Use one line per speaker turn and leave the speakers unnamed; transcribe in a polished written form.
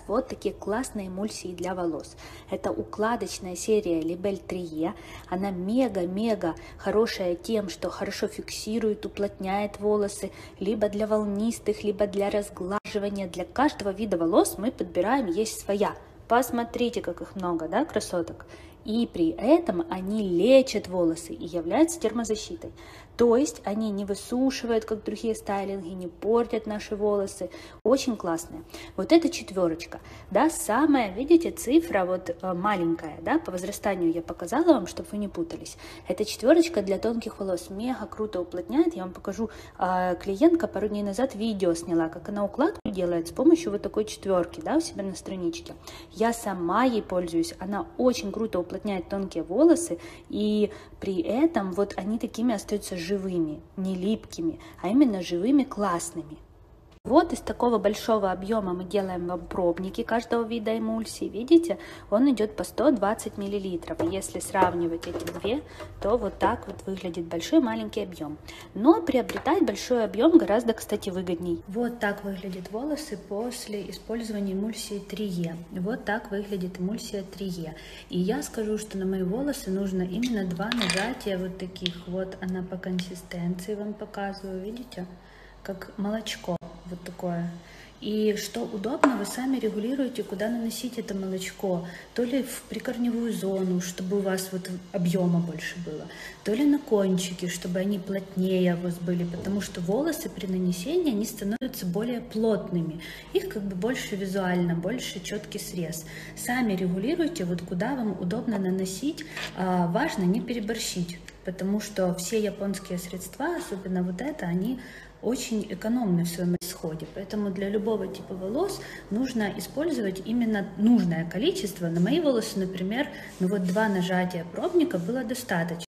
вот такие классные эмульсии для волос. Это укладочная серия Libelle Trier. Она мега-мега хорошая тем, что хорошо фиксирует, уплотняет волосы, либо для волнистых, либо для разглаживания. Для каждого вида волос мы подбираем, есть своя. Посмотрите, как их много, да, красоток? И при этом они лечат волосы и являются термозащитой. То есть они не высушивают, как другие стайлинги, не портят наши волосы. Очень классные. Вот эта четверочка, да, самая, видите, цифра вот маленькая, да, по возрастанию я показала вам, чтобы вы не путались. Эта четверочка для тонких волос мега круто уплотняет. Я вам покажу, клиентка пару дней назад видео сняла, как она укладку делает с помощью вот такой четверки, да, у себя на страничке. Я сама ей пользуюсь, она очень круто уплотняет тонкие волосы, и при этом вот они такими остаются живыми, не липкими, а именно живыми, классными. Вот из такого большого объема мы делаем вам пробники каждого вида эмульсии. Видите, он идет по 120 мл. И если сравнивать эти две, то вот так вот выглядит большой маленький объем. Но приобретать большой объем гораздо, кстати, выгодней. Вот так выглядят волосы после использования эмульсии Trier. Вот так выглядит эмульсия Trier. И я скажу, что на мои волосы нужно именно 2 нажатия вот таких. Вот она по консистенции вам показываю, видите, как молочко. Вот такое. И что удобно, вы сами регулируете, куда наносить это молочко. То ли в прикорневую зону, чтобы у вас вот объема больше было, то ли на кончики, чтобы они плотнее у вас были, потому что волосы при нанесении, они становятся более плотными. Их как бы больше визуально, больше четкий срез. Сами регулируйте, вот куда вам удобно наносить. Важно не переборщить, потому что все японские средства, особенно вот это, они очень экономны в своем исходе, поэтому для любого типа волос нужно использовать именно нужное количество. На мои волосы, например, ну вот 2 нажатия пробника было достаточно.